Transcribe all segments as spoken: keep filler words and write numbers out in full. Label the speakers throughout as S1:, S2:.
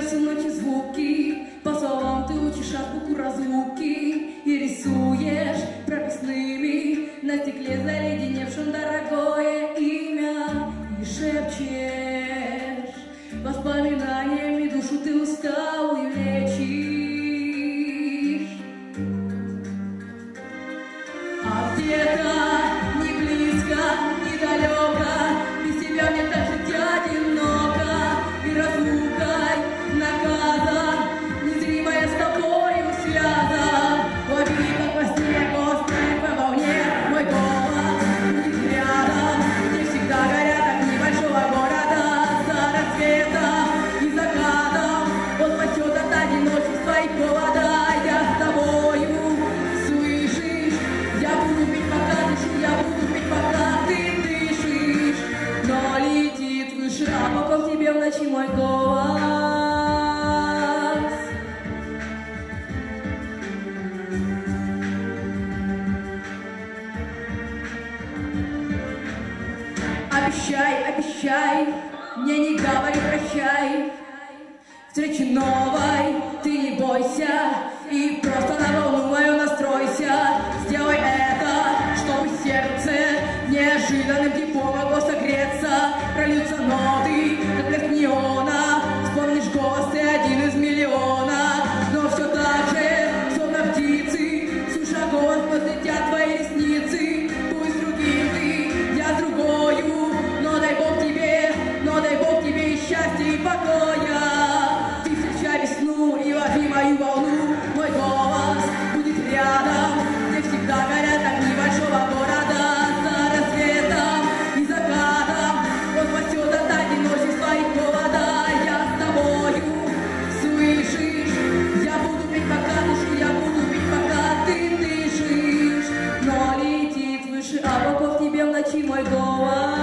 S1: все ночи звуки, по словам ты учишь азбуку разлуки и рисуешь прописными на стекле заледеневшем дорогое имя и шепчешь воспоминаниями душу ты устал и лечишь. А где-то не близко, не далеко, без тебя мне так жить одиноко, и разлукой наказан, незримая с тобою связа. Лови как во сне, острый по волне, мой голос будет рядом, где всегда горят огни большого города. За рассветом и закатом он спасет от одиночества и холода. Я с тобою, слышишь, я буду пить, пока дышу, я буду пить, пока ты дышишь. Но летит выше облаков тебе в ночи мой голос. Обещай, обещай, мне не говори прощай. Встречи новой ты не бойся и просто на волну мою настройся. Сделай это, чтобы сердце неожиданным теплом могло согреться. Прольются ноты, как блеск неона, вспомнишь голос, ты один из миллиона. Но все так же, словно птицы, слыша голос, подлетят твои ресницы. Пусть другим ты, я другою, но дай Бог тебе, но дай Бог тебе и счастья, и покоя. Ты встречай весну и лови мою волну, мой голос будет рядом, где всегда горят огни большого города. За рассветом и закатом он спасет от одиночества и холода. Я с тобою, слышишь, я буду петь, пока дышу, я буду петь, пока ты дышишь. Но летит выше облаков тебе в ночи мой голос.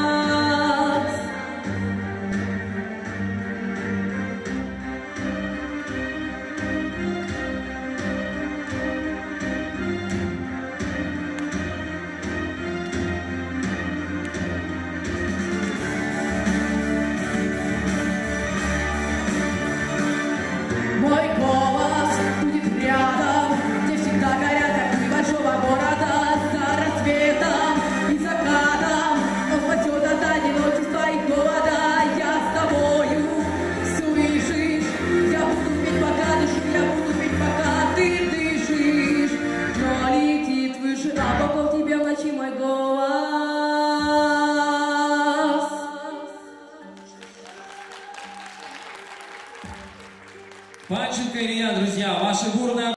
S1: Мой голос будет рядом, где всегда горят огни большого города. За рассветом и закатом он спасет от одиночества и голода. Я с тобою, слышишь, я буду петь, пока дышу, я буду петь, пока ты дышишь. Но летит выше облаков тебе в ночи мой голос.
S2: Панченко Илья, друзья, ваши бурные